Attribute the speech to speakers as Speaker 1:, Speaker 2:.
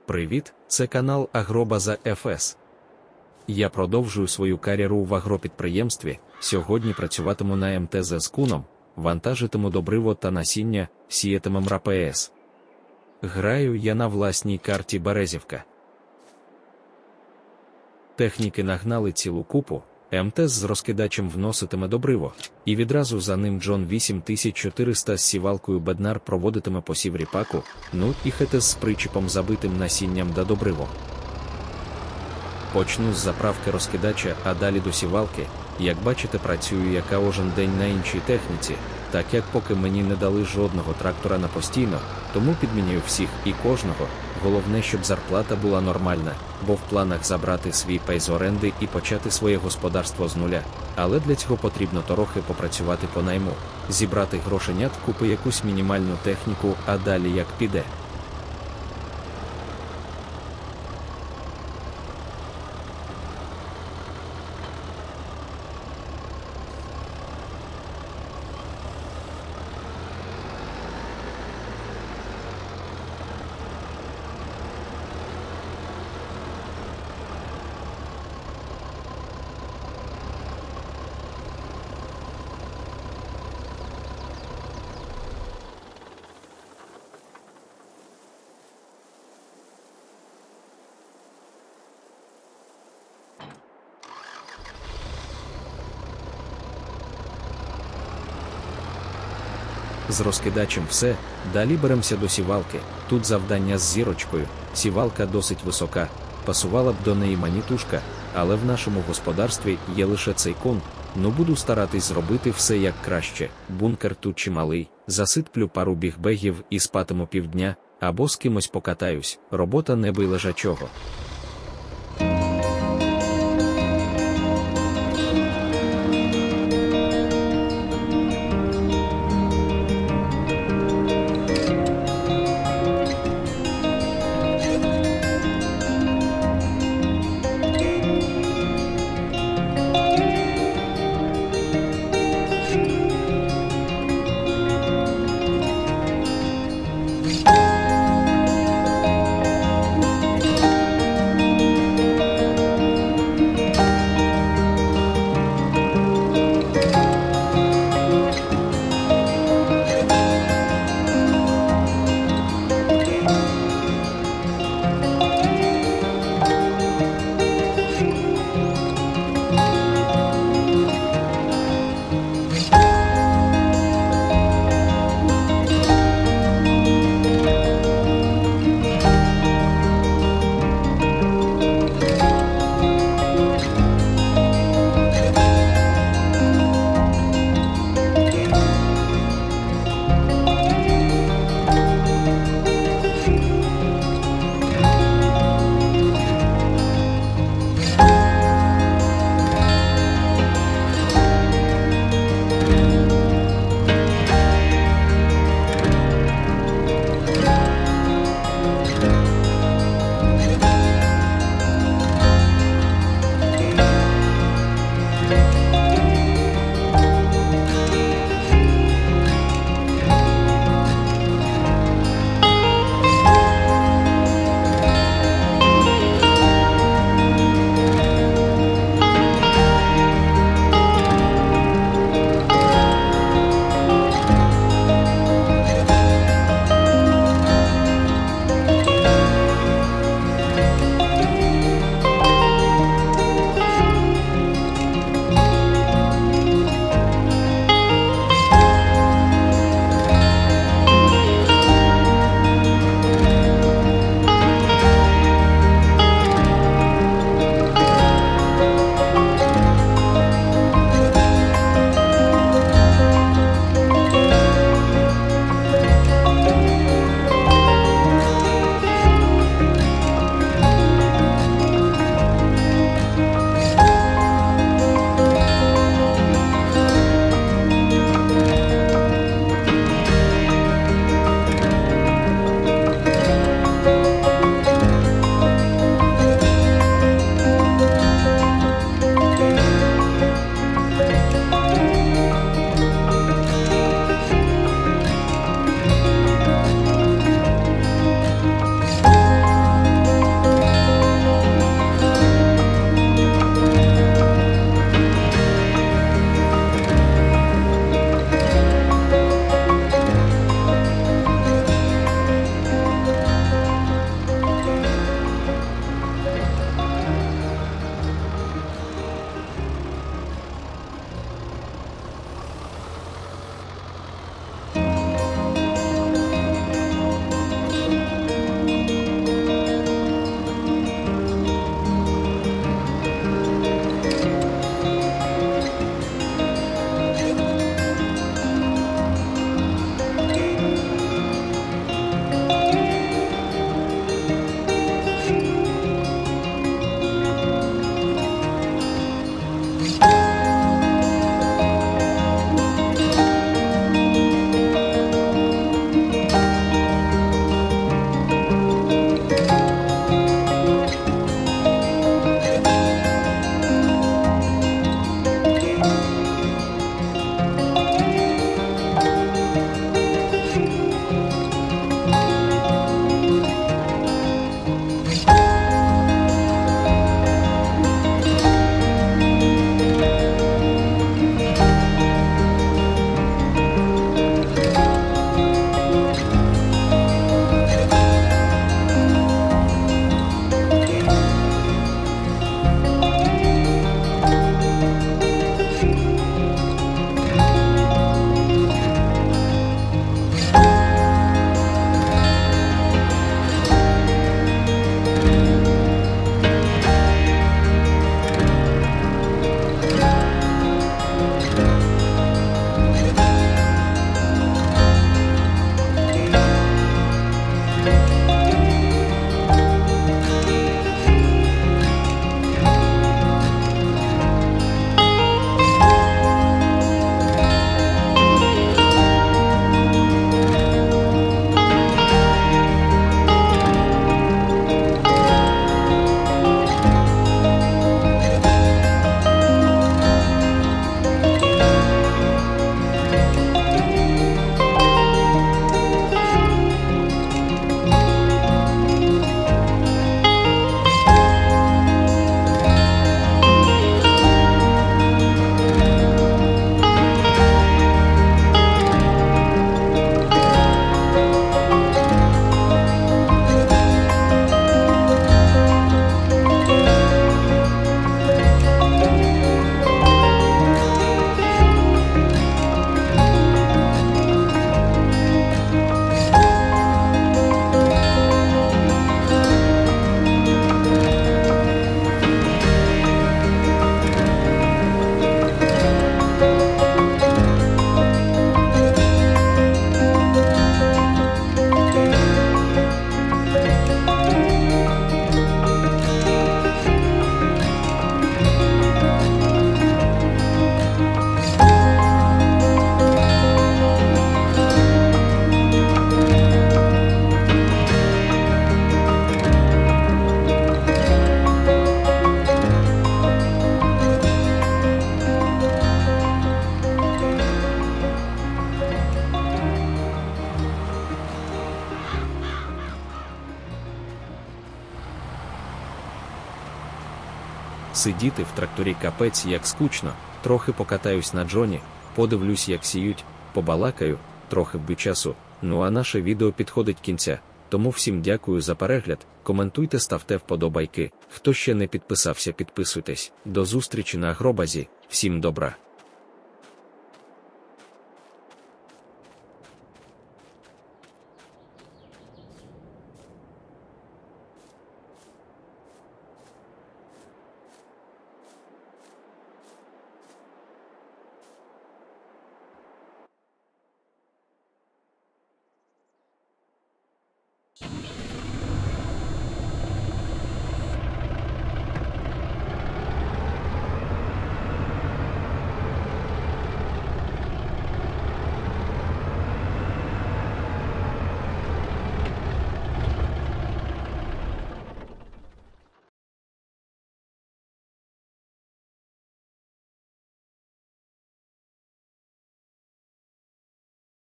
Speaker 1: Привіт, це канал Агробаза ФС. Я продовжую свою кар'єру в агропідприємстві. Сьогодні працюватиму на МТЗ з куном, вантажитиму добриво та насіння, сіятимем РПС. Граю я на власній карті Березівка. Техніки нагнали цілу купу. МТЗ з розкидачем вноситиме добриво, і відразу за ним Джон 8400 з сівалкою Беднар проводитиме посів ріпаку, ну і ХТЗ з причіпом забитим насінням да добривом. Почну з заправки розкидача, а далі до сівалки. Як бачите, працюю я кожен день на іншій техніці, так як поки мені не дали жодного трактора на постійно, тому підміняю всіх і кожного. Головне, щоб зарплата була нормальна, бо в планах забрати свій пай з оренди і почати своє господарство з нуля. Але для цього потрібно трохи попрацювати по найму, зібрати грошенят, купи якусь мінімальну техніку, а далі як піде. З розкидачем все, далі беремося до сівалки. Тут завдання з зірочкою, сівалка досить висока, пасувала б до неї манітушка, але в нашому господарстві є лише цей кун, ну буду старатись зробити все як краще. Бункер тут чималий, засиплю пару бігбегів і спатиму півдня, або з кимось покатаюсь, робота не бий лежачого. Сидіти в тракторі капець як скучно, трохи покатаюсь на Джоні, подивлюсь як сіють, побалакаю, трохи вб'ю часу, ну а наше відео підходить кінця. Тому всім дякую за перегляд, коментуйте, ставте вподобайки, хто ще не підписався, підписуйтесь. До зустрічі на Агробазі, всім добра!